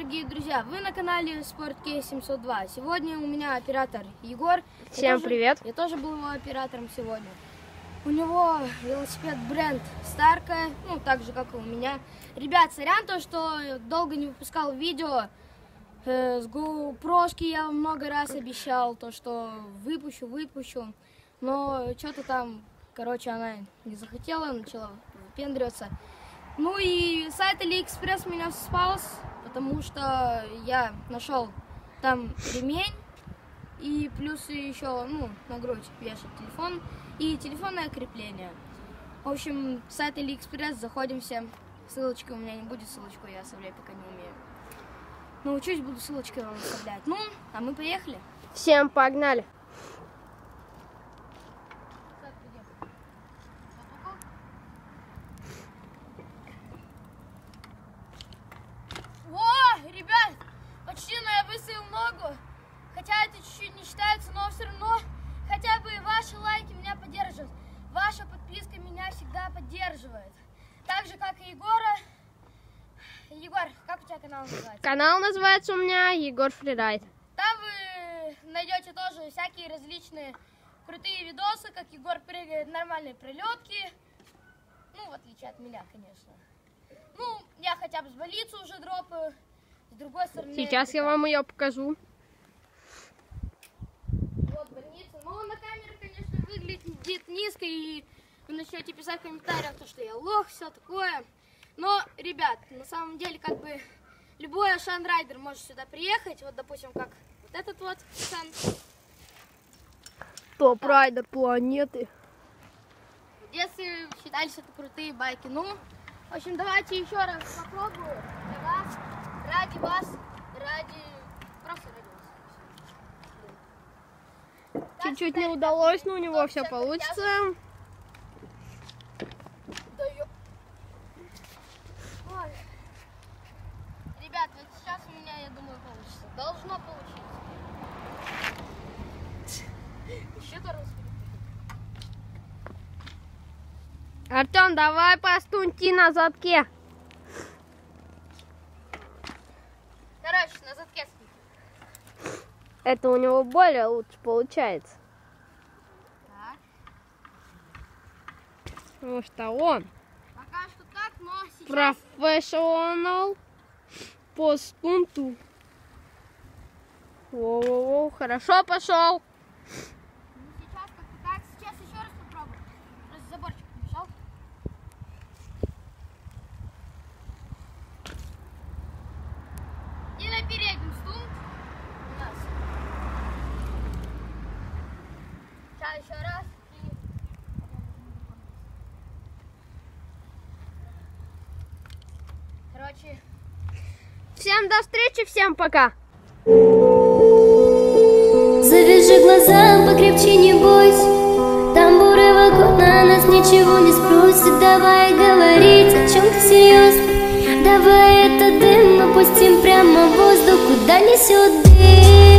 дорогие друзья! Вы на канале SportK 702. Сегодня у меня оператор Егор. Всем привет! Я тоже был его оператором сегодня. У него велосипед бренд Старка, ну так же как и у меня. Ребят, сорян то, что долго не выпускал видео. С GoPro-шки я много раз обещал, то что выпущу. Но что-то там, короче, она не захотела, начала выпендриваться. Ну и сайт AliExpress меня спас, потому что я нашел там ремень и плюс еще, на грудь вешать телефон и телефонное крепление. В общем, сайт AliExpress, заходим все. Ссылочки у меня не будет, ссылочку я оставлять пока не умею. Научусь, буду ссылочкой вам оставлять. Ну, а мы поехали. Всем погнали! Ребят, почти я выставил ногу, хотя это чуть-чуть не считается, но все равно хотя бы ваши лайки меня поддерживают, ваша подписка меня всегда поддерживает, так же как и Егора. Егор, как у тебя канал называется? Канал называется у меня Егор Фрирайд. Там вы найдете тоже всякие различные крутые видосы, как Егор прыгает, нормальные пролетки, в отличие от меня, конечно. Я хотя бы с больницы уже дропаю. С другой стороны... Сейчас я вам ее покажу. Вот больница. На камере, конечно, выглядит низко. И вы начнете писать в комментариях, что я лох, все такое. Но, ребят, на самом деле, любой Ашан-райдер может сюда приехать. Вот, допустим, как вот этот вот Ашан. Топ-райдер планеты. В детстве считали, что это крутые байки. В общем, давайте еще раз попробую для вас, ради вас, просто ради вас. Чуть-чуть не удалось, но у него все получится. Ой. Ребят, вот сейчас у меня, я думаю, получится. Должно получиться. Еще раз. Артем, давай постунти на задке. Короче, на задке спи. Это у него более лучше получается. Так. Потому что он Пока что так, но сейчас... профессионал по стунту. Воу-воу-воу, хорошо пошел. Сейчас как-то так. Сейчас еще раз попробую. Просто заборчик помешал. И на переднем стунт у нас. Сейчас еще раз. Короче. Всем до встречи, всем пока. Завяжи глаза, покрепче, не бойся. Тамбуры вокруг, на нас ничего не спросит. Давай говорить о чем-то серьезно. Давай этот дым опустим прямо в воздух, куда несет дым.